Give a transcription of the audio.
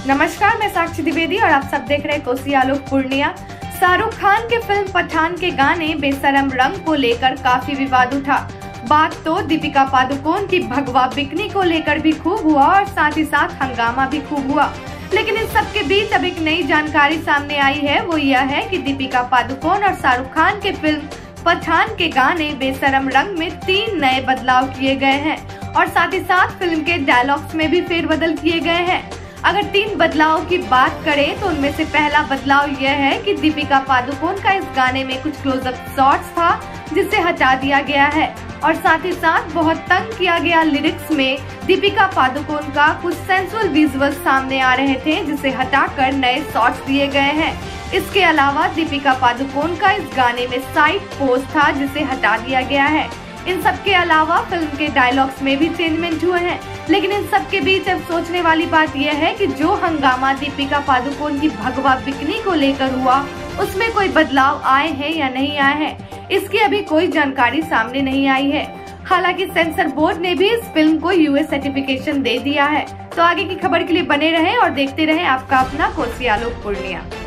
नमस्कार, मैं साक्षी द्विवेदी और आप सब देख रहे हैं कोसी आलोक पूर्णिया। शाहरुख खान के फिल्म पठान के गाने बेशरम रंग को लेकर काफी विवाद उठा। बात तो दीपिका पादुकोण की भगवा बिकनी को लेकर भी खूब हुआ और साथ ही साथ हंगामा भी खूब हुआ। लेकिन इन सब के बीच अब एक नई जानकारी सामने आई है, वो यह है कि दीपिका पादुकोण और शाहरुख खान के फिल्म पठान के गाने बेशरम रंग में 3 नए बदलाव किए गए हैं और साथ ही साथ फिल्म के डायलॉग्स में भी फेरबदल किए गए हैं। अगर 3 बदलाव की बात करें तो उनमें से पहला बदलाव यह है कि दीपिका पादुकोण का इस गाने में कुछ क्लोजअप शॉट्स था जिसे हटा दिया गया है और साथ ही साथ बहुत तंग किया गया लिरिक्स में दीपिका पादुकोण का कुछ सेंसुअल विजुअल्स सामने आ रहे थे जिसे हटाकर नए शॉट्स दिए गए हैं। इसके अलावा दीपिका पादुकोण का इस गाने में साइड पोज था जिसे हटा दिया गया है। इन सब के अलावा फिल्म के डायलॉग्स में भी चेंजमेंट हुए हैं। लेकिन इन सब के बीच अब सोचने वाली बात यह है कि जो हंगामा दीपिका पादुकोण की भगवा बिकनी को लेकर हुआ उसमें कोई बदलाव आए हैं या नहीं आए हैं, इसकी अभी कोई जानकारी सामने नहीं आई है। हालांकि सेंसर बोर्ड ने भी इस फिल्म को यूएस सर्टिफिकेशन दे दिया है। तो आगे की खबर के लिए बने रहें और देखते रहें आपका अपना कोसी आलोक पूर्णिया।